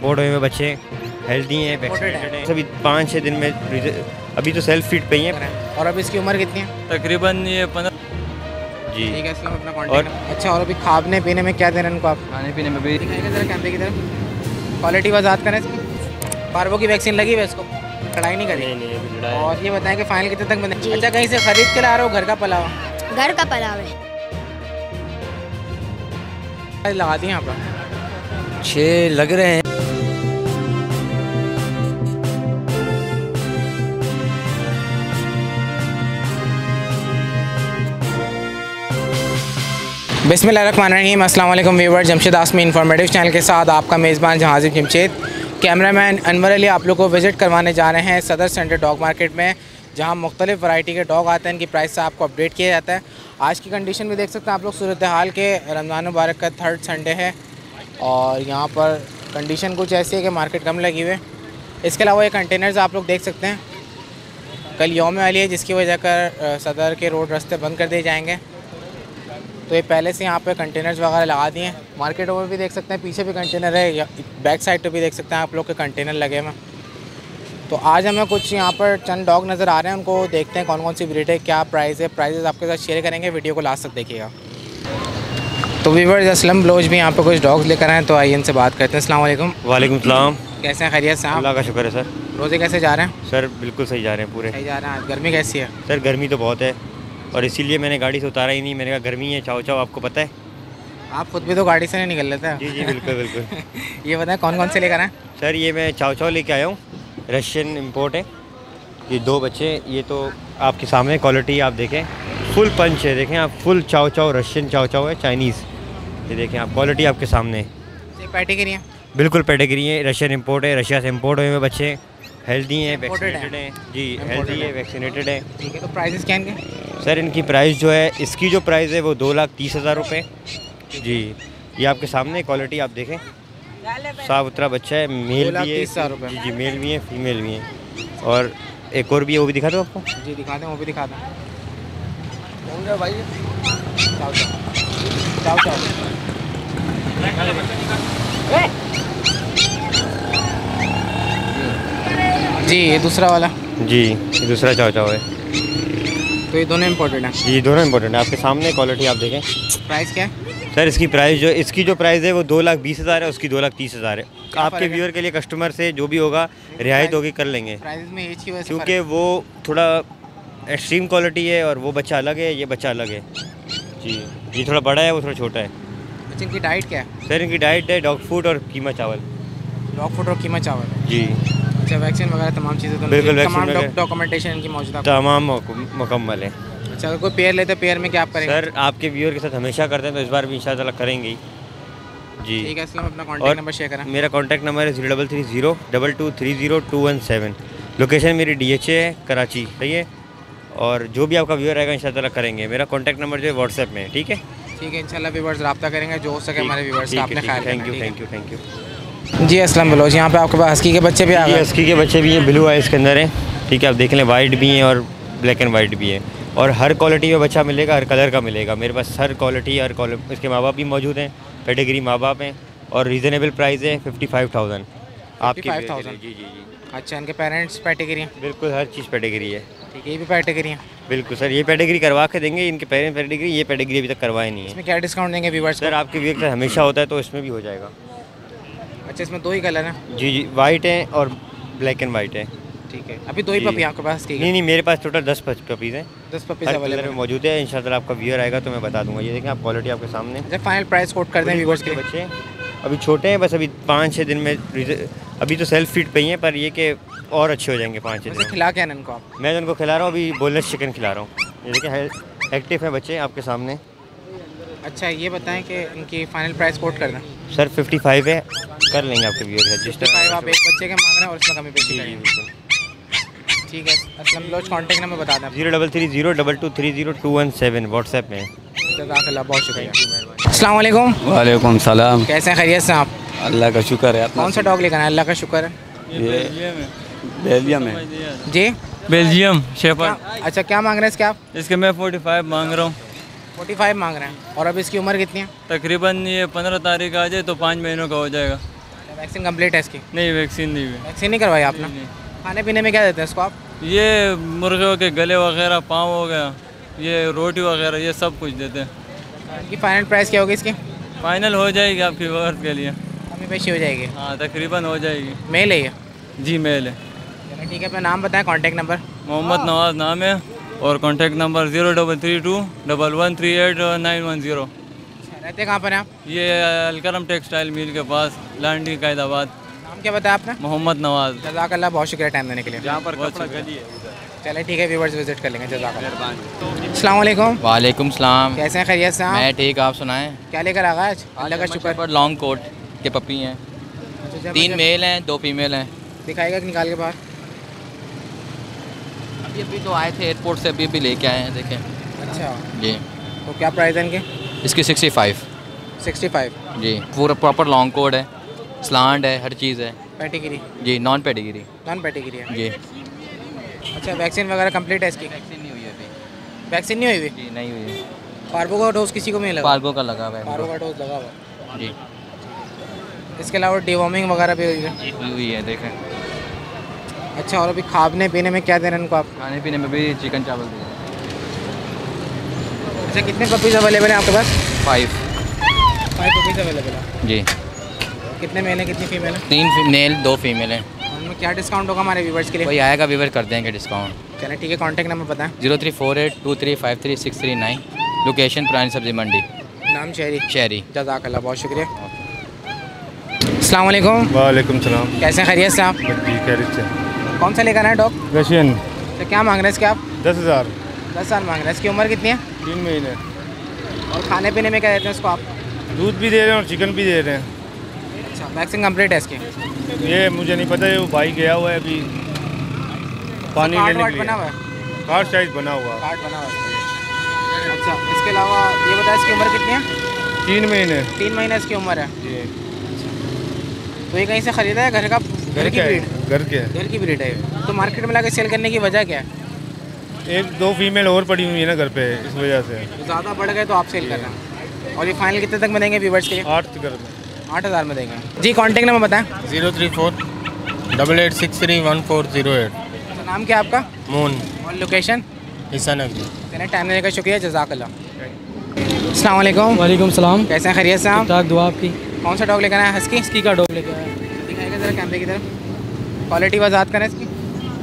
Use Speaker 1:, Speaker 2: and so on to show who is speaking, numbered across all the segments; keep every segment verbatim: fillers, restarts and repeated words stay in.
Speaker 1: Board हुए बच्चे healthy हैं, वैक्सीनेटेड हैं, सभी पाँच छः दिन में अभी तो सेल्फ फीड पे ही हैं।
Speaker 2: और अभी इसकी उम्र कितनी है?
Speaker 3: तकरीबन ये पंद्रह।
Speaker 2: जी ठीक है, इसलिए अपना कॉन्टैक्ट। अच्छा, और अभी खाने पीने में क्या देना इनको आप?
Speaker 3: खाने पीने में भी
Speaker 2: जरा कैमरे की तरफ क्वालिटी वजात करें इसकी। पार्वो की वैक्सीन लगी है इसको, लड़ाई नहीं करी?
Speaker 1: नहीं नहीं।
Speaker 2: और ये बताएं कि फाइनल कितने तक बने? अच्छा, कहीं से खरीद के ला रहे हो घर का पलाव?
Speaker 4: घर का पलाव है।
Speaker 2: लगा दिए यहाँ पर
Speaker 1: छः लग रहे हैं।
Speaker 2: बिस्मिल्लाहिर्रहमानिर्रहीम। अस्सलाम वालेकुम viewers, Jamshed Asmi informative channel के साथ आपका मेज़बान जहाज़िब जमशेद, कैमरामैन अनवर अली आप लोग को विज़िट करवाने जा रहे हैं सदर सेंटर डॉग मार्केट में, जहां मुख्तलिफ़ वैरायटी के डॉग आते हैं। इनकी प्राइस से आपको अपडेट किया जाता है। आज की कंडीशन भी देख सकते हैं आप लोग, सूरत हाल के रमज़ान मुबारक का थर्ड संडे है और यहाँ पर कंडीशन कुछ ऐसी है कि मार्केट कम लगी हुई है। इसके अलावा ये कंटेनर्स आप लोग देख सकते हैं, कल यौम अली है जिसकी वजह कर सदर के रोड रास्ते बंद कर दिए जाएंगे, तो ये पहले से यहाँ पे कंटेनर्स वगैरह लगा दिए हैं। मार्केट में भी देख सकते हैं, पीछे भी कंटेनर है, या बैक साइड पे भी देख सकते हैं आप लोग के कंटेनर लगे हुए। तो आज हमें कुछ यहाँ पर चंद डॉग नज़र आ रहे हैं, उनको देखते हैं कौन कौन सी ब्रीड है, क्या प्राइस है। प्राइसेस आपके साथ शेयर करेंगे, वीडियो को लास्ट तक देखिएगा। तो व्यूअर्स, असलम ब्लोच भी यहाँ पर कुछ डॉग्स लेकर आए हैं, तो आइए इनसे बात करते हैं। अस्सलाम वालेकुम।
Speaker 1: वालेकुम सलाम।
Speaker 2: कैसे हैं, खैरियत से?
Speaker 1: अल्लाह का शुक्र है सर।
Speaker 2: रोज़े कैसे जा रहे हैं?
Speaker 1: सर बिल्कुल सही जा रहे हैं, पूरे
Speaker 2: सही जा रहे हैं। आज गर्मी कैसी है?
Speaker 1: सर गर्मी तो बहुत है और इसीलिए मैंने गाड़ी से उतारा ही नहीं। मैंने कहा गर्मी है, चाओ चाओ, आपको पता है।
Speaker 2: आप खुद भी तो गाड़ी से नहीं निकल लेते हैं।
Speaker 1: जी जी बिल्कुल बिल्कुल।
Speaker 2: ये बताएं कौन कौन से लेकर आए?
Speaker 1: सर ये मैं चाओ चाओ लेके आया हूँ, रशियन इम्पोर्ट है। ये दो बच्चे, ये तो आपके सामने क्वालिटी आप देखें, फुल पंच है, देखें आप, फुल चाओ चाओ, रशियन चाओ चाओ है, चाइनीज़। ये देखें आप, क्वालिटी आपके सामने है।
Speaker 2: पेडिग्री है?
Speaker 1: बिल्कुल पेडिग्री है, रशियन इम्पोर्ट है, रशिया से इम्पोर्ट हुए हुए बच्चे हेल्दी हैं, वैक्सीनेटेड हैं। जी हेल्दी है, वैक्सीनेटेड है।
Speaker 2: ठीक है, तो प्राइसेस क्या इनके?
Speaker 1: सर इनकी प्राइस जो है, इसकी जो प्राइस है वो दो लाख तीस हज़ार रुपये। जी ये आपके सामने क्वालिटी आप देखें, साफ सुथरा बच्चा है, मेल भी है। जी जी मेल भी है, फीमेल भी है, और एक और भी है, वो भी दिखा दो आपको।
Speaker 2: जी दिखा दें, वो भी दिखा दें भाई। चाओ चाओ चाओ। जी ये दूसरा वाला? जी
Speaker 1: ये दूसरा चाओ चाओ है।
Speaker 2: तो ये दोनों इम्पोर्टेंट हैं?
Speaker 1: जी दोनों इम्पोर्टेंट है, आपके सामने क्वालिटी आप देखें।
Speaker 2: प्राइस क्या है
Speaker 1: सर इसकी प्राइस जो, इसकी जो प्राइस है वो दो लाख बीस हज़ार है, उसकी दो लाख तीस हज़ार है। आपके व्यूअर के लिए, कस्टमर से जो भी होगा रियायत होगी, कर लेंगे
Speaker 2: प्राइस में एज की वजह से,
Speaker 1: क्योंकि वो थोड़ा एक्सट्रीम क्वालिटी है और वो बच्चा अलग है, ये बच्चा अलग है। जी ये थोड़ा बड़ा है, वो थोड़ा छोटा है।
Speaker 2: अच्छा, इनकी डाइट क्या है?
Speaker 1: सर इनकी डाइट है डॉग फूड और कीमा चावल।
Speaker 2: डॉग फूड और कीमा चावल?
Speaker 1: जी।
Speaker 2: अच्छा, वैक्सीन वगैरह तमाम चीज़ें तो
Speaker 1: बिल्कुल,
Speaker 2: तमाम डॉक्यूमेंटेशन इनकी मौजूद है,
Speaker 1: तमाम मुकम्मल है।
Speaker 2: अच्छा, अगर कोई पेयर लेते पेयर में क्या आप करेंगे?
Speaker 1: सर आपके व्यूअर के साथ हमेशा करते हैं, तो इस बार भी इंशाल्लाह करेंगे ही। जी
Speaker 2: ठीक है, इसलिए अपना कॉन्टैक्ट नंबर शेयर करें।
Speaker 1: मेरा कॉन्टैक्ट नंबर है zero double three zero double two three zero two one seven. Location मेरी डी एच ए है, कराची, सही है। और जो भी आपका व्यूअर रहेगा इंशाल्लाह करेंगे। मेरा कॉन्टैक्ट नंबर जो है व्हाट्सएप में है, ठीक है।
Speaker 2: ठीक है, इंशाल्लाह व्यूअर्स रब्ता करेंगे, जो हो सके हमारे व्यूअर्स का अपने ख्याल।
Speaker 1: Thank you thank you thank you.
Speaker 2: जी अस्सलाम ब्लोच, यहाँ पे आपके पास हस्की के बच्चे भी आ गए?
Speaker 1: हस्की के बच्चे भी हैं, ब्लू आइज़ के अंदर हैं, ठीक है। आप देख लें, वाइट भी हैं और ब्लैक एंड वाइट भी है, और हर क्वालिटी में बच्चा मिलेगा, हर कलर का मिलेगा। मेरे पास हर क्वालिटी, हर क्वालिटी, इसके माँ बाप भी मौजूद हैं, पेडिग्री माँ बाप हैं, और रीज़नेबल प्राइस है फिफ्टी फाइव थाउजेंड आपकी।
Speaker 2: फाइव थाउजेंड
Speaker 1: जी जी जी।
Speaker 2: अच्छा, इनके पेरेंट्स पेडिग्री हैं?
Speaker 1: बिल्कुल, हर चीज़ पेडिग्री है।
Speaker 2: ठीक है, ये भी पेडिग्री हैं? बिल्कुल
Speaker 1: सर, ये पेडिग्री करवा के देंगे। इनके पेरेंट्स पेडिग्री, ये पेडिग्री अभी तक करवाए नहीं है।
Speaker 2: इसमें क्या डिस्काउंट देंगे व्यूअर्स?
Speaker 1: सर आपके व्यूअर का हमेशा होता है, तो इसमें भी हो जाएगा।
Speaker 2: अच्छा, इसमें दो ही कलर हैं? जी
Speaker 1: जी वाइट है और ब्लैक एंड वाइट है।
Speaker 2: ठीक है, अभी दो ही पपी आपके पास?
Speaker 1: नहीं नहीं, मेरे पास टोटल दस पपीज़ हैं,
Speaker 2: दस पपीज़ अवेलेबल
Speaker 1: में मौजूद है। इंशाल्लाह आपका व्यूअर आएगा तो मैं बता दूंगा। ये देखें आप, क्वालिटी आपके सामने।
Speaker 2: अच्छा, फाइनल प्राइस कोट कर दें व्यूअर्स के?
Speaker 1: बच्चे अभी छोटे हैं, बस अभी पाँच छः दिन में, अभी तो सेल्फ फीड पे ही हैं, पर ये कि और अच्छे हो जाएंगे पाँच छः दिन।
Speaker 2: खिला क्या है इनको आप?
Speaker 1: मैं उनको खिला रहा हूँ अभी, बोनलेस चिकन खिला रहा हूँ। ये देखिए एक्टिव हैं बच्चे आपके सामने।
Speaker 2: अच्छा, ये बताएं कि इनकी फाइनल प्राइस कोट कर दें?
Speaker 1: सर फिफ्टी फाइव है, कर लेंगे आपके व्यूअर का। जिस
Speaker 2: तरह आप एक बच्चे के मांग रहे हैं और इसमें कमी पेशी करेंगे। ठीक है, असलम ब्लोच कॉन्टैक्ट नंबर बता दें?
Speaker 1: Zero double three zero double two three zero two one seven WhatsApp में।
Speaker 2: जज़ाकल्लाह, बहुत शुक्रिया। अस्सलाम वालेकुम।
Speaker 3: वालेकुम सलाम।
Speaker 2: कैसे हैं, खैरियत से आप?
Speaker 3: अल्लाह का शुक्र है।
Speaker 2: कौन सा डॉग लेकर आए? अल्लाह का शुक्र है।
Speaker 3: ये बेल्जियम है
Speaker 2: जी,
Speaker 3: बेल्जियम शेफर्ड।
Speaker 2: अच्छा, क्या मांग रहे हैं इसके आप?
Speaker 3: इसके मैं फोर्टी फाइव मांग रहा हूँ।
Speaker 2: फोर्टी फाइव मांग रहे हैं, और अब इसकी उम्र कितनी है?
Speaker 3: तकरीबन ये पंद्रह तारीख आ जाए तो पाँच महीनों का हो जाएगा।
Speaker 2: वैक्सीन कंप्लीट है इसकी?
Speaker 3: नहीं, वैक्सीन नहीं हुई।
Speaker 2: वैक्सीन नहीं करवाई आपने?
Speaker 3: नहीं,
Speaker 2: खाने पीने में क्या देते हैं इसको आप?
Speaker 3: ये मुर्गियों के गले वगैरह, पाँव हो गया, ये रोटी वगैरह, ये सब कुछ देते हैं।
Speaker 2: इनकी फाइनल प्राइस क्या होगी इसकी?
Speaker 3: फाइनल हो जाएगी आपकी वक्त के लिए।
Speaker 2: कमी पेशी हो जाएगी?
Speaker 3: हाँ, तकरीबन हो जाएगी।
Speaker 2: मेल है ये?
Speaker 3: जी, मेल है।
Speaker 2: चलो ठीक है, अपना नाम बताएं, कॉन्टैक्ट नंबर।
Speaker 3: मोहम्मद नवाज़ नाम है और contact number zero double three two double one three eight nine one zero.
Speaker 2: रहते कहाँ पर हैं आप?
Speaker 3: ये अलकरम टेक्सटाइल मिल के पास, लांडी कैदाबाद।
Speaker 2: नाम क्या बताया आपने?
Speaker 3: मोहम्मद नवाज़।
Speaker 2: जज़ाकल्लाह, बहुत शुक्रिया टाइम देने के लिए।
Speaker 3: जहाँ पर कपड़ा गली है उधर।
Speaker 2: चले ठीक है, व्यूवर्स विजिट कर लेंगे। जज़ाकल्लाह। अस्सलाम वालेकुम।
Speaker 4: वालेकुम सलाम।
Speaker 2: कैसे हैं, खैरियत से?
Speaker 4: मैं ठीक, आप सुनाएं?
Speaker 2: क्या लेकर आ गए आज? अल्लाह का शुक्र।
Speaker 4: पर लॉन्ग कोट के पपी हैं,
Speaker 2: अच्छा,
Speaker 4: तीन
Speaker 2: जब-
Speaker 4: मेल हैं, दो फीमेल हैं।
Speaker 2: दिखाएगा कि निकाल के बाहर?
Speaker 4: अभी अभी तो आए थे एयरपोर्ट से, अभी अभी लेके आए हैं, देखें
Speaker 2: अच्छा,
Speaker 4: जी।
Speaker 2: तो क्या प्राइस है इनके?
Speaker 4: इसकी सिक्सटी फाइव
Speaker 2: सिक्सटी फाइव।
Speaker 4: जी, पूरा प्रॉपर लॉन्ग कोट है, स्लांड है, हर चीज़ है
Speaker 2: पेडिग्री?
Speaker 4: जी, नॉन पेडिग्री
Speaker 2: नॉन पेडिग्री है?
Speaker 4: जी।
Speaker 2: अच्छा, वैक्सीन वगैरह कंप्लीट है इसकी?
Speaker 4: वैक्सीन नहीं हुई अभी
Speaker 2: वैक्सीन नहीं हुई हुई?
Speaker 4: जी, नहीं हुई है।
Speaker 2: पार्बो का डोज किसी को नहीं लगा?
Speaker 4: पार्बो का लगा हुआ
Speaker 2: पार्बो
Speaker 4: है
Speaker 2: का डोज लगा हुआ है।
Speaker 4: जी,
Speaker 2: इसके अलावा डिवॉर्मिंग वगैरह भी हुई है?
Speaker 4: हुई हुई है, देखें।
Speaker 2: अच्छा, और अभी खाने पीने में क्या दे रहे हैं इनको आप?
Speaker 4: खाने पीने में भी चिकन चावल दे रहे
Speaker 2: अच्छा, कितने पपीज़ अवेलेबल हैं आपके पास?
Speaker 4: फाइव
Speaker 2: फाइव पपीज़ अवेलेबल है।
Speaker 4: जी,
Speaker 2: कितने मेल हैं, कितनी फीमेल हैं?
Speaker 4: तीन मेल दो फीमेल हैं।
Speaker 2: उनमें क्या डिस्काउंट होगा हमारे व्यूवर्स के लिए?
Speaker 4: कोई आएगा व्यूवर कर देंगे डिस्काउंट।
Speaker 2: चलें ठीक है, कॉन्टैक्ट नंबर बताएं।
Speaker 4: Zero three four eight two three five three six three nine. Location पुरानी सब्जी मंडी,
Speaker 2: नाम शहरी?
Speaker 4: शहरी।
Speaker 2: जज़ाकल्लाह, बहुत शुक्रिया। अस्सलाम वालेकुम।
Speaker 5: वालेकुम सलाम।
Speaker 2: कैसे हैं, खैरियत से आप?
Speaker 5: जी खैरियत से।
Speaker 2: कौन सा लेकर आए डॉग?
Speaker 5: रशियन।
Speaker 2: तो क्या मांग रहे हैं इसके आप?
Speaker 5: दस हज़ार।
Speaker 2: दस साल मांग रहे हैं। इसकी उम्र कितनी है?
Speaker 5: तीन महीने।
Speaker 2: और खाने पीने में क्या देते हैं इसको आप?
Speaker 5: दूध भी दे रहे हैं और चिकन भी दे रहे हैं।
Speaker 2: अच्छा, वैक्सीन कंप्लीट है इसकी?
Speaker 5: ये मुझे नहीं पता, ये वो भाई गया हुआ है अभी पानी
Speaker 2: कार्ड
Speaker 5: लेने
Speaker 2: वार्ड
Speaker 5: के
Speaker 2: बना
Speaker 5: लिए।
Speaker 2: हुआ है?
Speaker 5: कार्ड साइज बना हुआ।
Speaker 2: कार्ड बना हुआ है। अच्छा, इसके अलावा ये बताया इसकी उम्र कितनी है?
Speaker 5: तीन महीने।
Speaker 2: तीन महीने इसकी उम्र है।
Speaker 5: जी।
Speaker 2: तो ये कहीं से ख़रीदा है, घर का?
Speaker 5: घर
Speaker 2: की
Speaker 5: क्या
Speaker 2: ब्रीड?
Speaker 5: है? घर के है।
Speaker 2: घर की ब्रीड है ये। तो मार्केट में लाके सेल करने की वजह क्या है?
Speaker 5: एक दो फीमेल और पड़ी हुई है ना घर पे, इस वजह से।
Speaker 2: तो ज़्यादा बढ़ गए तो आप सेल कर रहे हैं। और ये फाइनल कितने तक में देंगे व्यूवर्स के लिए?
Speaker 5: आठ घर में।
Speaker 2: आठ हज़ार में देंगे। जी, कॉन्टैक्ट नंबर बताएं।
Speaker 6: Zero three four double eight six three one four zero eight.
Speaker 2: तो नाम क्या है आपका?
Speaker 6: मून,
Speaker 2: और लोकेशन?
Speaker 6: ईसानगर।
Speaker 2: चलिए, टाइम देने का शुक्रिया, जज़ाकल्लाह। अस्सलाम वालेकुम।
Speaker 7: वालेकुम सलाम।
Speaker 2: कैसे हैं, खैरियत से आप?
Speaker 7: ठीक ठाक, दुआ आपकी।
Speaker 2: कौन सा डॉग लेकर आए हैं? हस्की?
Speaker 7: हस्की का डॉग लेके आया।
Speaker 2: दिखाएगा ज़रा कैमरे की तरफ। क्वालिटी वजात करें इसकी।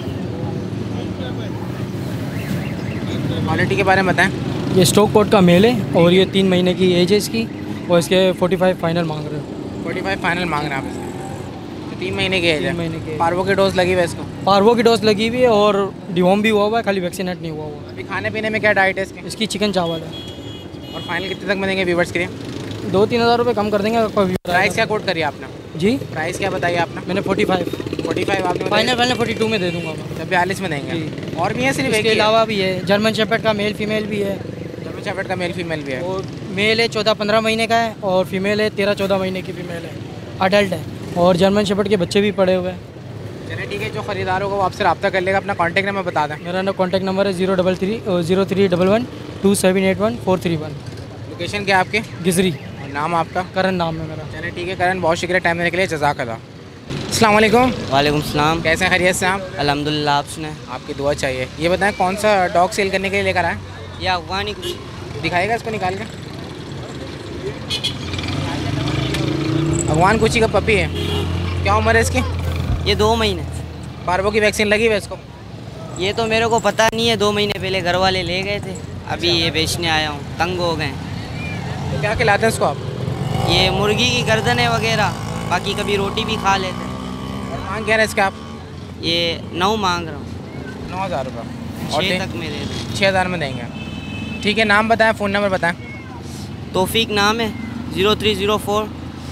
Speaker 2: क्वालिटी के बारे में बताएं।
Speaker 7: ये स्टॉक कोट का मेल है और ये तीन महीने की एज है इसकी और इसके फोर्टी फाइव फाइनल मांग रहे हो।
Speaker 2: फोर्टी फाइव फाइनल मांग रहे हैं आप इसके? तो तीन महीने की एज है।
Speaker 7: तीन महीने की।
Speaker 2: पार्वो की डोज लगी हुई है इसको?
Speaker 7: पार्वो की डोज लगी हुई है और डिवॉर्म भी हुआ हुआ है, खाली वैक्सीनेट नहीं हुआ हुआ है।
Speaker 2: अभी खाने पीने में क्या डाइट है इसकी?
Speaker 7: इसकी चिकन चावल है।
Speaker 2: और फाइनल कितने तक में देंगे व्यूवर्स के लिए?
Speaker 7: दो तीन हज़ार रुपये कम कर देंगे अगर कोई viewer
Speaker 2: प्राइस
Speaker 7: आएगा
Speaker 2: क्या कोट करिए आपने?
Speaker 7: तो। जी,
Speaker 2: प्राइस क्या बताइए आपने?
Speaker 7: मैंने फोर्टी फाइव
Speaker 2: फोर्टी फाइव आपने
Speaker 7: फाइनल फाइनल फोर्टी टू में दे दूंगा मैं।
Speaker 2: बताया, बयालीस में देंगे।
Speaker 7: जी।
Speaker 2: और भी है सिर्फ एक
Speaker 7: इसके
Speaker 2: ही है?
Speaker 7: अलावा भी है, जर्मन शेपर्ड का मेल फीमेल भी है।
Speaker 2: जर्मन शेपर्ड का मेल फीमेल भी है।
Speaker 7: और मेल है चौदह पंद्रह महीने का है और फीमेल है तेरह चौदह महीने की फीमेल है, अडल्ट है। और जर्मन शेपर्ड के बच्चे भी पड़े हुए हैं।
Speaker 2: चलिए ठीक है, जो खरीदार होगा वो आपसे रब्ता कर लेगा। अपना कॉन्टैक्ट नंबर बता दें।
Speaker 7: मेरा ना कॉन्टैक्ट नंबर है zero double three zero three double one two seven eight one four three one.
Speaker 2: Location क्या है आपकी?
Speaker 7: गिजरी,
Speaker 2: और नाम आपका?
Speaker 7: करण नाम है मेरा।
Speaker 2: चलिए ठीक है करण, बहुत शुक्रिया टाइम देने के लिए, जज़ाकल्लाह। अस्सलाम वालेकुम।
Speaker 8: वालेकुम सलाम।
Speaker 2: कैसे हैं, खैरियत से आप?
Speaker 8: अल्हम्दुलिल्लाह, आप सुने?
Speaker 2: आपकी दुआ चाहिए। ये बताएं कौन सा डॉग सेल करने के लिए लेकर आए?
Speaker 8: ये अफगानी कुछ
Speaker 2: दिखाएगा इसको निकाल के। भगवान कुची का पपी है। क्या उम्र है इसकी?
Speaker 8: ये दो महीने।
Speaker 2: पार्वो की वैक्सीन लगी हुई है इसको?
Speaker 8: ये तो मेरे को पता नहीं है, दो महीने पहले घर वाले ले गए थे, अभी ये बेचने आया हूँ, तंग हो गए।
Speaker 2: तो क्या खिलाते हैं इसको आप?
Speaker 8: ये मुर्गी की गर्दन है वगैरह, बाकी कभी रोटी भी खा लेते हैं।
Speaker 2: और मांग क्या रहे इसके आप?
Speaker 8: ये नौ मांग रहा हूँ।
Speaker 2: नौ हज़ार रुपये। और
Speaker 8: छः तक में दे दें।
Speaker 2: छः हज़ार में देंगे। ठीक है, नाम बताएं, फ़ोन नंबर बताएं।
Speaker 8: तौफीक नाम है, zero three zero four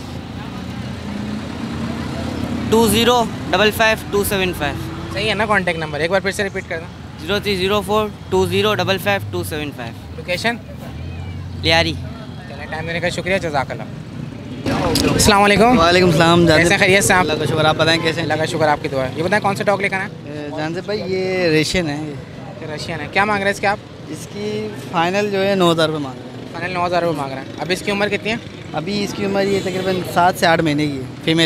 Speaker 8: two zero double five two seven five.
Speaker 2: सही है ना कॉन्टैक्ट नंबर? एक बार फिर से रिपीट कर दें।
Speaker 8: Zero three zero four two zero double five two seven five.
Speaker 2: Location?
Speaker 8: Lyari.
Speaker 2: चलिए, टाइम देने का शुक्रिया, जज़ाकल्लाह। अस्सलाम वालेकुम।
Speaker 9: वालेकुम सलाम।
Speaker 2: कैसे हैं, खैरियत से आप?
Speaker 9: अल्लाह का शुक्र, आप बताएं कैसे हैं?
Speaker 2: अल्लाह का शुक्र, आपकी दुआ है। ये बताएं कौन सा डॉग लेकर आए?
Speaker 9: जान से भाई ये रेशियन है,
Speaker 2: ये रशियन है। क्या मांग रहे हैं इसके आप?
Speaker 9: इसकी फाइनल जो है नौ हज़ार रुपये मांग रहे हैं।
Speaker 2: फाइनल नौ हज़ार रुपये मांग रहे हैं। अब इसकी उम्र कितनी है?
Speaker 9: अभी इसकी उम्र ये तकरीबन सात से आठ महीने की है, फीमेल है।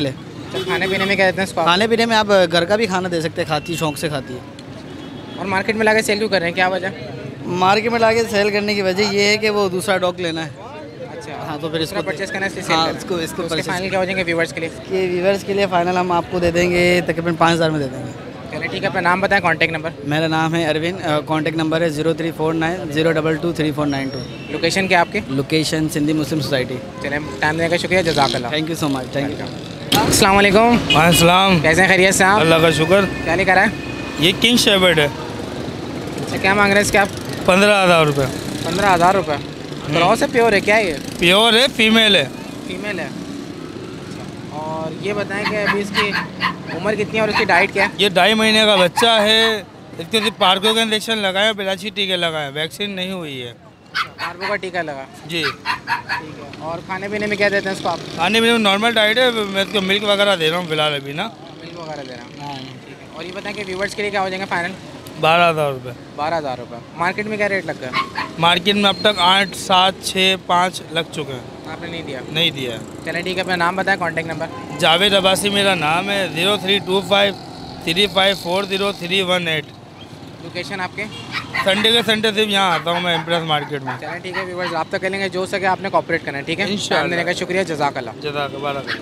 Speaker 2: तो खाने पीने में क्या देते हैं इसको आप?
Speaker 9: खाने पीने में आप घर का भी खाना दे सकते हैं, खाती शौक से खाती है।
Speaker 2: और मार्केट में लाके सेल क्यों कर रहे हैं, क्या वजह?
Speaker 9: मार्केट में लाके सेल करने की वजह ये है कि वो दूसरा डॉग लेना है।
Speaker 2: अच्छा,
Speaker 9: हाँ, तो फिर इसको
Speaker 2: परचेस करना है इसलिए सेल
Speaker 9: हाँ,
Speaker 2: कर रहे हैं।
Speaker 9: इसको इसको
Speaker 2: तो उसके
Speaker 9: purchase-
Speaker 2: फाइनल क्या हो जाएंगे व्यूवर्स के लिए?
Speaker 9: ये व्यूवर्स के लिए फाइनल हम आपको दे देंगे तकरीबन पाँच हज़ार में दे देंगे।
Speaker 2: चलिए ठीक है, अपना नाम बताएं, कॉन्टैक्ट नंबर।
Speaker 9: मेरा नाम है अरविंद, कॉन्टैक्ट नंबर है zero three four nine zero double two three four nine two.
Speaker 2: Location क्या आपकी?
Speaker 9: Location Sindhi Muslim Society.
Speaker 2: चलिए, टाइम देने का शुक्रिया, जज़ाकल्लाह।
Speaker 9: Thank you so much, thank you.
Speaker 2: अस्सलाम वालेकुम।
Speaker 5: वालेकुम,
Speaker 2: कैसे हैं, खैरियत से आप?
Speaker 5: अल्लाह का शुक्र।
Speaker 2: क्या लेकर आए?
Speaker 5: ये किंग शेपर्ड है,
Speaker 2: अच्छा, क्या मांग रहे हैं इसके आप?
Speaker 5: पंद्रह हज़ार रुपये।
Speaker 2: पंद्रह हज़ार रुपये। क्रॉस से प्योर है क्या ये?
Speaker 5: प्योर है, फीमेल है।
Speaker 2: फीमेल है। अच्छा, और ये बताएं कि अभी इसकी उम्र कितनी है और इसकी डाइट क्या है?
Speaker 5: ये ढाई महीने का बच्चा है। इसके सिर्फ पार्को का इंजेक्शन लगाया, बिलाची टीके लगाए, वैक्सीन नहीं हुई है।
Speaker 2: पार्वो का टीका लगा।
Speaker 5: जी,
Speaker 2: ठीक है। और खाने पीने में क्या देते हैं इसको आप?
Speaker 5: खाने पीने में नॉर्मल डाइट है, मैं इसको मिल्क वगैरह दे रहा हूँ फिलहाल अभी ना।
Speaker 2: मिल्क वगैरह दे रहा हूँ। ठीक है। और ये बताएं कि व्यूवर्स के लिए क्या हो जाएगा फाइनल?
Speaker 5: बारह हज़ार रुपये।
Speaker 2: बारह हज़ार रुपये। मार्केट में क्या रेट लग गया?
Speaker 5: मार्केट में अब तक आठ सात छः पाँच लग चुके हैं,
Speaker 2: आपने नहीं दिया?
Speaker 5: नहीं दिया है।
Speaker 2: चलिए ठीक है, अपना नाम बताएं, कॉन्टैक्ट नंबर।
Speaker 5: जावेद अब्बासी मेरा नाम है, zero three two five three five four zero three one eight.
Speaker 2: Location आपके?
Speaker 5: संडे के संडे सिर्फ यहाँ आता हूँ मैं, इम्प्रेस मार्केट में।
Speaker 2: चलिए ठीक है, व्यूवर्स रब्ता कर लेंगे, जो सके आपने कॉपरेट करना है, ठीक है?
Speaker 5: इंशाअल्लाह।
Speaker 2: टाइम देने का शुक्रिया, जज़ाकल्लाह।
Speaker 5: जज़ाकल्लाह।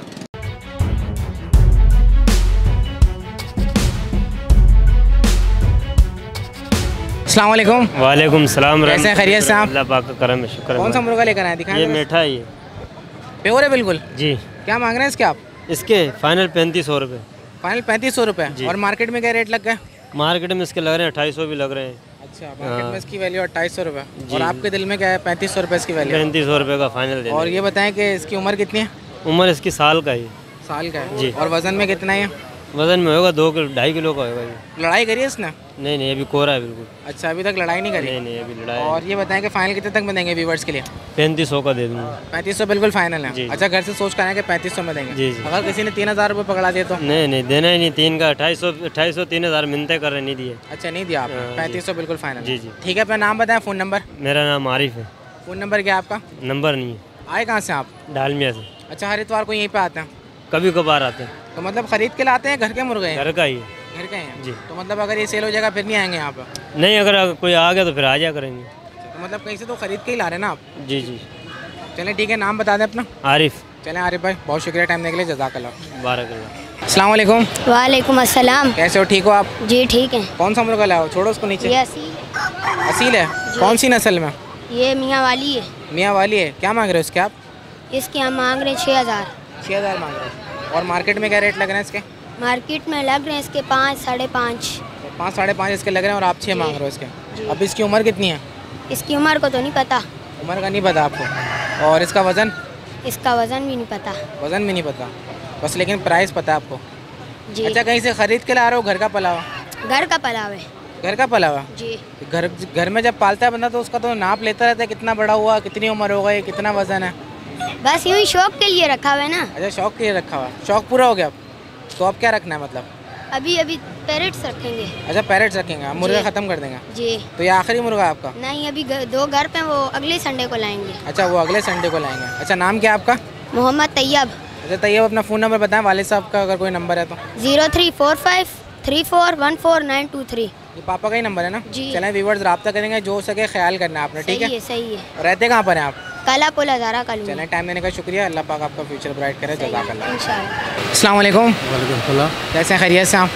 Speaker 2: अस्सलाम वालेकुम।
Speaker 1: वालेकुम सलाम।
Speaker 2: कैसे हैं, खैरियत से आप?
Speaker 1: अल्लाह पाक का करम है, शुक्र है।
Speaker 2: कौन सा मुर्गा लेकर आए, दिखाएं
Speaker 1: ये
Speaker 2: जरा।
Speaker 1: मीठा है, ये
Speaker 2: प्योर है बिल्कुल?
Speaker 1: जी।
Speaker 2: क्या मांग रहे हैं इसके आप?
Speaker 1: इसके फाइनल पैंतीस सौ रुपये।
Speaker 2: फाइनल पैंतीस सौ रुपये।
Speaker 1: जी।
Speaker 2: और मार्केट में क्या रेट लग गया?
Speaker 1: मार्केट में इसके लग रहे हैं अट्ठाईस सौ भी लग रहे हैं।
Speaker 2: अच्छा, मार्केट
Speaker 1: हाँ।
Speaker 2: में इसकी वैल्यू अट्ठाईस सौ रुपये
Speaker 1: जी।
Speaker 2: और आपके दिल में क्या है? पैंतीस सौ रुपये इसकी वैल्यू।
Speaker 1: पैंतीस सौ रुपये का फाइनल दे
Speaker 2: और
Speaker 1: देंगे।
Speaker 2: ये बताएं कि इसकी उम्र कितनी है?
Speaker 1: उम्र इसकी साल का ही,
Speaker 2: साल का है।
Speaker 1: जी।
Speaker 2: और वजन में कितना है?
Speaker 1: वजन में होगा दो किलो ढाई किलो का होगा ये।
Speaker 2: लड़ाई करी है इसने?
Speaker 1: नहीं नहीं, अभी कोरा है बिल्कुल।
Speaker 2: अच्छा, अभी तक लड़ाई नहीं करी?
Speaker 1: नहीं नहीं, अभी लड़ाई।
Speaker 2: और ये बताएं कि फाइनल कितने तक में देंगे व्यूवर्स के लिए?
Speaker 1: पैंतीस सौ का दे दूँगा।
Speaker 2: पैंतीस सौ बिल्कुल फाइनल है?
Speaker 1: जी।
Speaker 2: अच्छा, घर से सोच कर आए कि पैंतीस सौ में देंगे?
Speaker 1: जी जी।
Speaker 2: अगर किसी ने तीन हज़ार रुपये पकड़ा दिए तो?
Speaker 1: नहीं नहीं, देना ही नहीं। तीन का अट्ठाईस सौ अट्ठाईस सौ तीन हज़ार मिलते कर रहे, नहीं दिए।
Speaker 2: अच्छा, नहीं दिया आपने?
Speaker 1: हाँ, जी।
Speaker 2: पैंतीस सौ बिल्कुल फाइनल।
Speaker 1: जी जी।
Speaker 2: ठीक है, अपना नाम बताएं, फ़ोन नंबर।
Speaker 1: मेरा नाम आरिफ है।
Speaker 2: फ़ोन नंबर क्या है आपका?
Speaker 1: नंबर नहीं है।
Speaker 2: आए कहाँ से आप?
Speaker 1: डालमिया से।
Speaker 2: अच्छा, हर इतवार को यहीं पे आते हैं?
Speaker 1: कभी कभार आते हैं।
Speaker 2: तो मतलब खरीद के लाते हैं, घर के मुर्गे हैं?
Speaker 1: घर का ही है।
Speaker 2: घर के हैं
Speaker 1: जी।
Speaker 2: तो मतलब अगर ये सेल हो जाएगा फिर नहीं आएंगे यहाँ पर?
Speaker 1: नहीं, अगर कोई आ गया तो फिर आ जाया करेंगे।
Speaker 2: तो मतलब कहीं से तो खरीद के ही ला रहे हैं ना आप?
Speaker 1: जी जी।
Speaker 2: चलें ठीक है, नाम बता दें अपना।
Speaker 1: आरिफ।
Speaker 2: चलें आरिफ भाई, बहुत शुक्रिया टाइम देने के लिए, जज़ाकल्लाह।
Speaker 1: बारकल्लाह।
Speaker 2: अस्सलाम वालेकुम।
Speaker 10: वालेकुम अस्सलाम।
Speaker 2: कैसे हो, ठीक हो आप?
Speaker 10: जी ठीक है।
Speaker 2: कौन सा मुर्गा लाओ, छोड़ो उसको नीचे।
Speaker 10: ये असील है।
Speaker 2: असील है? कौन सी नस्ल में?
Speaker 10: ये मियाँ वाली है।
Speaker 2: मियाँ वाली है। क्या मांग रहे हो इसके आप?
Speaker 10: इसके हम मांग रहे हैं छः हज़ार।
Speaker 2: छः हज़ार मांग रहे हो। और मार्केट में क्या रेट लग रहे हैं इसके?
Speaker 10: मार्केट में लग रहे हैं इसके पाँच साढ़े पाँच।
Speaker 2: तो पाँच साढ़े पाँच इसके लग रहे हैं और आप छः मांग रहे हो इसके। अब इसकी उम्र कितनी है?
Speaker 10: इसकी उम्र को तो नहीं पता।
Speaker 2: उम्र का नहीं पता आपको? और इसका वज़न?
Speaker 10: इसका वज़न भी नहीं पता।
Speaker 2: वज़न भी नहीं पता, बस लेकिन प्राइस पता है आपको?
Speaker 10: जी।
Speaker 2: अच्छा, कहीं से खरीद के ला रहे हो, घर का पला हुआ?
Speaker 10: घर का पलाव है।
Speaker 2: घर का पला हुआ?
Speaker 10: जी।
Speaker 2: घर घर में जब पालता है बंदा तो उसका तो नाप लेता रहता है, कितना बड़ा हुआ, कितनी उम्र हो गई, कितना वज़न है।
Speaker 10: बस यूँ ही शौक के लिए रखा हुआ है ना।
Speaker 2: अच्छा, शौक के लिए रखा हुआ। शौक पूरा हो गया अब तो अब क्या रखना है मतलब?
Speaker 10: अभी अभी पैरेट्स रखेंगे।
Speaker 2: अच्छा, पैरेट्स रखेंगे, अब मुर्गा
Speaker 10: जी।
Speaker 2: ख़त्म कर देंगे?
Speaker 10: जी।
Speaker 2: तो ये आखिरी मुर्गा है आपका?
Speaker 10: नहीं, अभी घ- दो घर पे, वो अगले संडे को लाएंगे।
Speaker 2: अच्छा, वो अगले संडे को लाएंगे। अच्छा, नाम क्या है आपका?
Speaker 10: मोहम्मद तैयब।
Speaker 2: अच्छा तैयब, अपना फ़ोन नंबर बताएं वालिद साहब का, अगर कोई नंबर है तो।
Speaker 10: Zero three four five three four one four nine two three.
Speaker 2: ये पापा का ही नंबर है ना?
Speaker 10: जी।
Speaker 2: चलें, व्यूवर्स रब्ता करेंगे, जो हो सके ख्याल करना है आपने, ठीक
Speaker 10: सही
Speaker 2: है?
Speaker 10: है, सही है।
Speaker 2: रहते कहाँ पर हैं आप?
Speaker 10: काला पुल हज़ारा कॉलोनी।
Speaker 2: चलें, टाइम देने का शुक्रिया, अल्लाह पाक आपका फ्यूचर ब्राइट करे, जज़ाकल्लाह।
Speaker 10: इंशाल्लाह।
Speaker 2: अस्सलाम वालेकुम।
Speaker 6: वालेकुम सलाम।
Speaker 2: कैसे हैं, खैरियत से आप?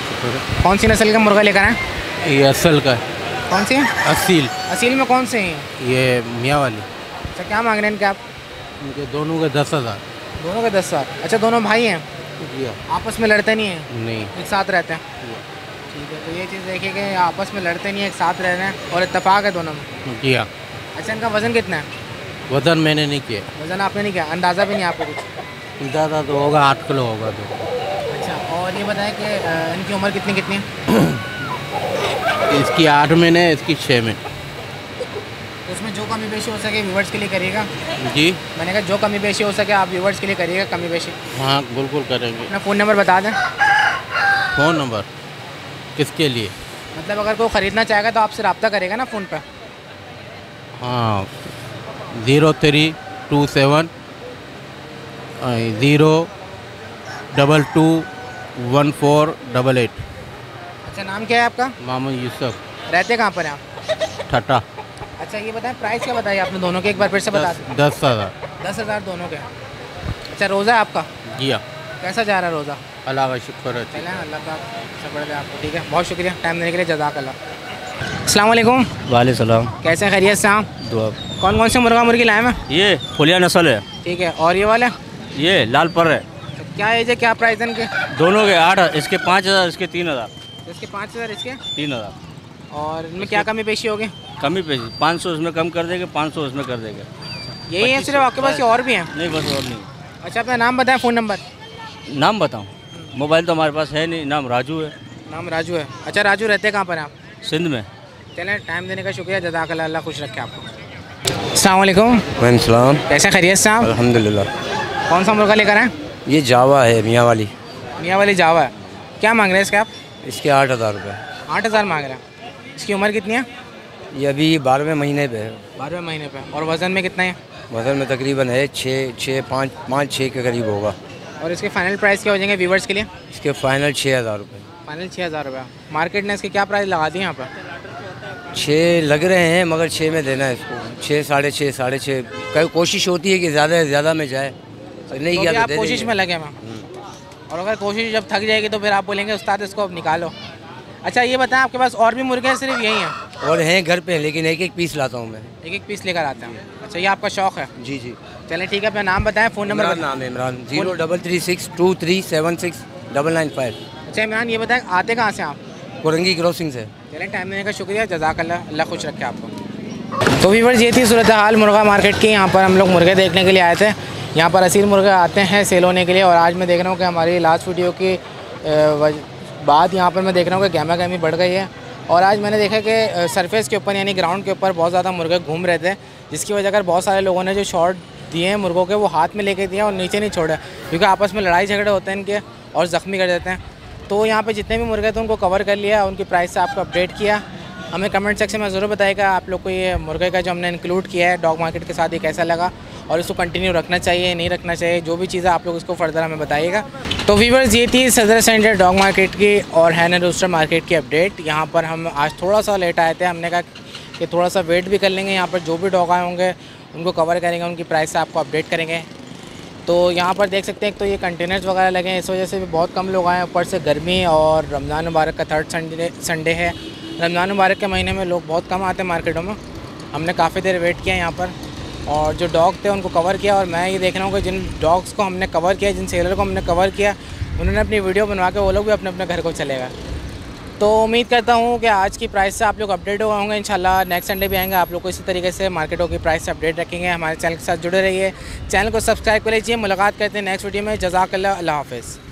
Speaker 2: कौन सी नस्ल का मुर्गा लेकर आए?
Speaker 6: ये असल का है।
Speaker 2: कौन सी है?
Speaker 6: असील।
Speaker 2: असील में कौन से हैं?
Speaker 6: ये मियाँ वाली।
Speaker 2: अच्छा, क्या मांग रहे हैं इनके आप?
Speaker 6: इनके दोनों के दस हज़ार।
Speaker 2: दोनों के दस साल। अच्छा, दोनों भाई हैं?
Speaker 6: जी
Speaker 2: आपस में लड़ते नहीं हैं?
Speaker 6: नहीं।
Speaker 2: एक साथ रहते हैं? ठीक है, तो ये चीज़ देखिए कि आपस में लड़ते नहीं हैं, एक साथ रह रहे हैं और इत्तेफाक है दोनों में।
Speaker 6: जी हाँ।
Speaker 2: अच्छा, इनका वज़न कितना है?
Speaker 6: वजन मैंने नहीं किया।
Speaker 2: वज़न आपने नहीं किया, अंदाज़ा भी नहीं आपको कुछ?
Speaker 6: ज़्यादा तो होगा, आठ किलो होगा तो।
Speaker 2: अच्छा, और ये बताएं कि अ, इनकी उम्र कितनी कितनी है?
Speaker 6: इसकी आठ महीने, इसकी छः महीने।
Speaker 2: तो उसमें जो कमी बेशी हो सके व्यूवर्स के लिए करिएगा।
Speaker 6: जी।
Speaker 2: मैंने कहा जो कमी बेशी हो सके आप व्यूवर्स के लिए करिएगा, कमी बेशी।
Speaker 6: हाँ बिल्कुल करेंगे।
Speaker 2: अपना फ़ोन नंबर बता दें।
Speaker 6: फ़ोन नंबर किसके लिए?
Speaker 2: मतलब अगर कोई ख़रीदना चाहेगा तो आपसे रब्ता करेगा ना फ़ोन पर?
Speaker 6: हाँ, zero three two seven zero double two one four double eight.
Speaker 2: अच्छा, नाम क्या है आपका?
Speaker 6: मोहम्मद यूसुफ।
Speaker 2: रहते कहाँ पर हैं आप?
Speaker 6: ठट्टा।
Speaker 2: अच्छा, ये बताएं प्राइस क्या बताइए आपने दोनों के, एक बार फिर से बता दें।
Speaker 6: दस हज़ार।
Speaker 2: दस हज़ार दोनों के। अच्छा, रोज़ा है आपका?
Speaker 6: जी हाँ।
Speaker 2: कैसा जा रहा है रोज़ा?
Speaker 6: अल्लाह का शुक्र है।
Speaker 2: चलें, अल्लाह का शुक्र है आपको। ठीक है, बहुत शुक्रिया टाइम देने के लिए, जज़ाकल्लाह। अस्सलाम वालेकुम।
Speaker 11: वालेकुम सलाम।
Speaker 2: कैसे खैरियत से आप?
Speaker 11: दुआ।
Speaker 2: कौन कौन से मुर्गा मुर्गी लाए हैं?
Speaker 11: ये फुलिया नस्ल है।
Speaker 2: ठीक है, और ये वाले?
Speaker 11: ये लाल पर है।
Speaker 2: तो क्या एज है, क्या प्राइस है इनके?
Speaker 11: दोनों के आठ, इसके पाँच हज़ार, इसके तीन हज़ार।
Speaker 2: इसके पाँच हज़ार, इसके
Speaker 11: तीन हज़ार।
Speaker 2: और इनमें क्या कमी पेशी होगी?
Speaker 11: कमी पेशी पाँच सौ इसमें कम कर देंगे, पाँच सौ इसमें कर देंगे।
Speaker 2: यही है सिर्फ आपके पास, और भी हैं?
Speaker 11: नहीं, बस और नहीं।
Speaker 2: अच्छा, अपना नाम बताएं, फ़ोन नंबर।
Speaker 11: नाम बताऊँ? मोबाइल तो हमारे पास है नहीं, नाम राजू है।
Speaker 2: नाम राजू है। अच्छा, राजू रहते कहाँ पर हैं आप?
Speaker 11: सिंध में।
Speaker 2: चलें, टाइम देने का शुक्रिया, जज़ाकल्लाह, अल्लाह खुश रखे आपको। अस्सलाम वालेकुम।
Speaker 12: वालेकुम सलाम।
Speaker 2: कैसे खैरियत से आप?
Speaker 12: अल्हम्दुलिल्लाह।
Speaker 2: कौन सा मुर्गा लेकर आए?
Speaker 12: ये जावा है, मियाँ वाली।
Speaker 2: मियाँ वाली जावा है। क्या मांग रहे हैं इसके आप?
Speaker 12: इसके आठ हज़ार रुपये।
Speaker 2: आठ हज़ार मांग रहे हैं। इसकी उम्र कितनी है?
Speaker 12: ये अभी बारहवें महीने पे है।
Speaker 2: बारहवें महीने पे। और वज़न में कितना है?
Speaker 12: वज़न में तकरीबन है छः छः पाँच पाँच छः के करीब होगा।
Speaker 2: और इसके फाइनल प्राइस क्या हो जाएंगे व्यूवर्स के लिए?
Speaker 12: इसके फ़ाइनल छः हज़ार रुपये।
Speaker 2: फाइनल छः हज़ार रुपये। मार्केट ने इसके क्या प्राइस लगा दिए यहाँ पर?
Speaker 12: छः लग रहे हैं, मगर छः में देना है इसको। छः साढ़े छः साढ़े छः कई कोशिश होती है कि ज़्यादा से ज़्यादा में जाए, नहीं किया
Speaker 2: तो
Speaker 12: तो
Speaker 2: आप
Speaker 12: दे
Speaker 2: कोशिश
Speaker 12: देंगे।
Speaker 2: में लगे मैं। और अगर कोशिश जब थक जाएगी तो फिर आप बोलेंगे उस्ताद इसको अब निकालो। अच्छा, ये बताएं आपके पास और भी मुर्गे हैं, सिर्फ यही हैं?
Speaker 12: और हैं घर पे, लेकिन एक एक पीस लाता हूँ मैं।
Speaker 2: एक एक पीस लेकर आते हैं। अच्छा, ये आपका शौक़ है?
Speaker 12: जी जी।
Speaker 2: चलें ठीक है, अपना नाम बताएं, फ़ोन नंबर बताएं।
Speaker 12: नाम है Imran. Zero double three six two three seven six double nine five.
Speaker 2: अच्छा इमरान, ये बताएं आते कहाँ से आप?
Speaker 12: कोरंगी क्रॉसिंग से।
Speaker 2: चलें, टाइम देने का शुक्रिया, जज़ाकल्लाह, अल्लाह खुश रखे आपको। तो व्यूअर्स, ये थी सूरत हाल मुर्गा मार्केट की। यहाँ पर हम लोग मुर्गे देखने के लिए आए थे। यहाँ पर असील मुर्गे आते हैं सेल होने के लिए। और आज मैं देख रहा हूँ कि हमारी लास्ट वीडियो की बाद यहाँ पर मैं देख रहा हूँ कि गहमा गहमी बढ़ गई है। और आज मैंने देखा कि सरफेस के ऊपर यानी ग्राउंड के ऊपर बहुत ज़्यादा मुर्गे घूम रहे थे, जिसकी वजह कर बहुत सारे लोगों ने जो शॉट दिए हैं मुर्गों के, वो हाथ में लेके दिए और नीचे नहीं छोड़े, क्योंकि आपस में लड़ाई झगड़े होते हैं इनके और ज़ख्मी कर देते हैं। तो यहाँ पे जितने भी मुर्गे थे उनको कवर कर लिया, उनकी प्राइस से आपको अपडेट किया। हमें कमेंट सेक्शन में ज़रूर बताइएगा आप लोग को ये मुर्गे का जो हमने इंक्लूड किया है डॉग मार्केट के साथ, ये कैसा लगा और इसको कंटिन्यू रखना चाहिए नहीं रखना चाहिए, जो भी चीज़ें आप लोग इसको फर्दर हमें बताइएगा। तो व्यूअर्स, ये थी सदर सेंटर डॉग मार्केट की और हैन एंड रूस्टर मार्केट की अपडेट। यहाँ पर हम आज थोड़ा सा लेट आए थे, हमने कहा कि थोड़ा सा वेट भी कर लेंगे, यहाँ पर जो भी डॉग आए होंगे उनको कवर करेंगे, उनकी प्राइस से आपको अपडेट करेंगे। तो यहाँ पर देख सकते हैं तो ये कंटेनर्स वगैरह लगे हैं, इस वजह से भी बहुत कम लोग आए। ऊपर से गर्मी और रमज़ान मुबारक का थर्ड संडे संडे है। रमज़ान मुबारक के महीने में लोग बहुत कम आते हैं मार्केटों में। हमने काफ़ी देर वेट किया यहाँ पर और जो डॉग थे उनको कवर किया। और मैं ये देख रहा हूँ कि जिन डॉग्स को हमने कवर किया, जिन सेलर को हमने कवर किया, उन्होंने अपनी वीडियो बनवा के वो लोग भी अपने अपने घर को चले गए। तो उम्मीद करता हूँ कि आज की प्राइस से आप लोग अपडेट हो होंगे। इंशाल्लाह नेक्स्ट संडे भी आएंगे, आप लोग को इसी तरीके से मार्केटों की प्राइस से अपडेट रखेंगे। हमारे चैनल के साथ जुड़े रहिए, चैनल को सब्सक्राइब कर लीजिए। मुलाकात करते हैं नेक्स्ट वीडियो में। जज़ाकल्लाह, अल्लाह हाफ़िज़।